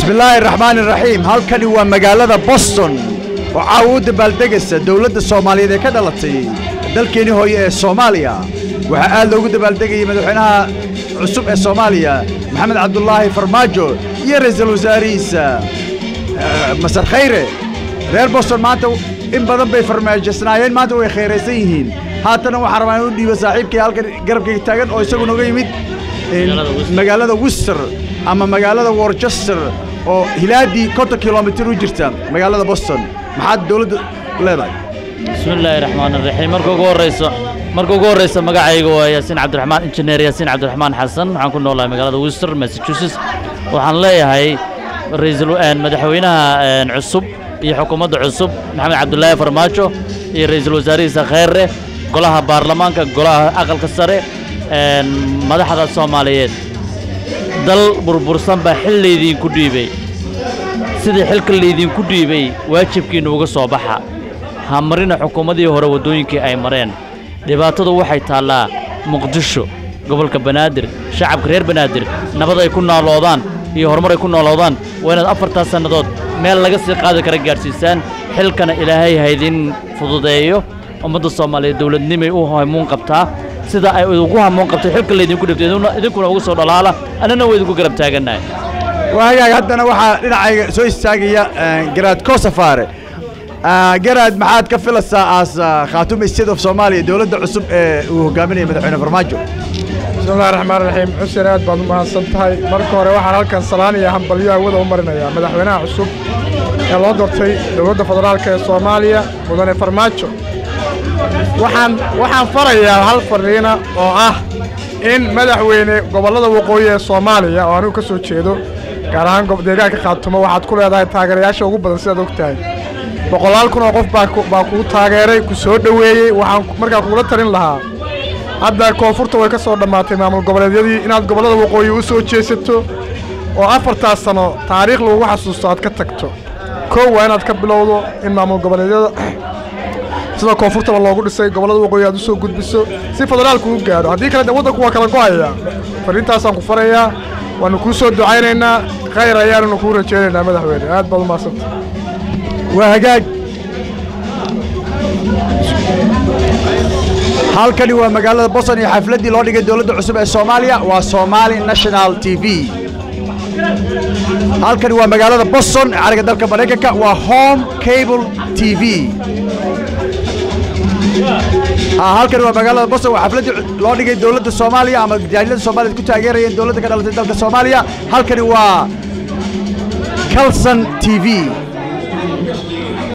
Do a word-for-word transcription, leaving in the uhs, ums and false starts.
بسم الله الرحمن الرحيم. halkani waa magaalada Boston oo caawda baaldegaysa dawladda Soomaaliyeed ee ka dhalatay dalkeeni hooyo ee Soomaaliya. waxa aad loogu dabaaldegayay madaxweynaha cusub ee Soomaaliya Maxamed Cabdullaahi Farmaajo iyo ra'iisul wasaarihiisa Masar Khayre. reer Boston maanta in badan bay farmaajisnaayeen, maanta way khayraysan yihiin. haatan waxa rabaan inuu dhiibo saaxiibkii halkan garabkayga taagan oo isagu nooga yimid magaalada Worcester ama magaalada Worcester oo hilaadii konton kiiloomitir u jirta magaalada Boston. maxaad dawladda leedahay? bismillaahi raxmaani raxiim. marka ugu horeyso marka ugu horeyso magacayga waa Yaasiin Cabdiraxmaan, injineer Yaasiin Cabdiraxmaan Xasan. waxaan ku noolahay magaalada Worcester, Massachusetts. waxaan leeyahay ra'iisul madaxweynaha cusub iyo xukuumadda cusub Maxamed Cabdullaahi Farmaajo iyo ra'iisul wasaarihiisa Khayre, golaha baarlamaanka, golaha aqalka sare, madaxda Soomaaliyeed. dal burbursan baa xil leedin ku dhiibay. sidii xilka leedin ku dhiibay waajibkiina uga soo baxa. hamarina xukuumadii hore wadooyinkii ay mareen. dhibaatadu waxay taalaa Muqdisho, gobolka Banaadir, shacabka reer Banaadir nabad ay ku noolaadaan iyo horumar ay ku noolaadaan. waa inaad afartan sanadood meel laga sii qaadi kara gaarsiisaan. xilkana Ilaahay haydin fududeeyo. ummadda Soomaaliyeed dawladnimay u haymuun qabtaa sida ay ugu hamoon qabtay xilka leedin ku dhigtay idinkuna ugu soo dhalaala anana way idinku garab taaganahay. waayahay haddana waxaa dhinacayga soo istaagaya garaad Kosafaare. garaad maxaad ka filaysaa as Khaatuum State of Soomaaliya dawladda cusub ee uu hogaaminayo madaxweyne Farmaajo? bismillaahi raxmaani raxiim. xuseen aad baad u mahadsan tahay. marka hore waxaan halkan salaan iyo hambalyo awada u marinayaa madaxweynaha cusub ee loo doortay dawladda federaalka ee Soomaaliya mudane Farmaajo. waxaan waxaan farayaa hal fariina oo ah in madaxweyne gobolada waqooyi ee Soomaaliya oo anigu ka soo jeedo gaar ahaan deegaanka Khaatumo waxaad ku leedahay taageerayaasha ugu badan sidaad ogtahay. boqolaal kun oo qof baa baa ku taageeray, ku soo dhaweeyay. waxaan markaa kugula talin lahaa hadda koonfurta way ka soo dhamaatay maamul goboleedyadii inaad gobolada waqooyi u soo jeesato oo afartaas sano taariikh lagu xasuusto aad ka tagto. koow waa inaad ka bilowdo in maamul goboleedyada sida koonfurta loogu dhisay gobolada waqooyi aad u soo gudbiso si federaalku u gaaro. haddii kale waddanku waa kala go'aya. fariintaasaan ku farayaa, waanu kuu soo ducaynaynaa. khayr ayaannu kuu rajaynaynaa madaxweyne. aad baad u mahadsantahay. waa hagaag. halkani waa magaalada Boston iyo xafladii loo dhigay dawladda cusub ee Soomaaliya waa Somali National T V. halkani waa magaalada Boston ee cariga dalka Mareykanka waa Home Cable T V. halkani waa magaalada Boston waa xafladii loo dhigay dawladda Soomaaliya ama jaaliyadda Soomaaliyeed ku taageerayeen dawladda ka dhalatay dalka Soomaaliya. halkani waa Kalson T V.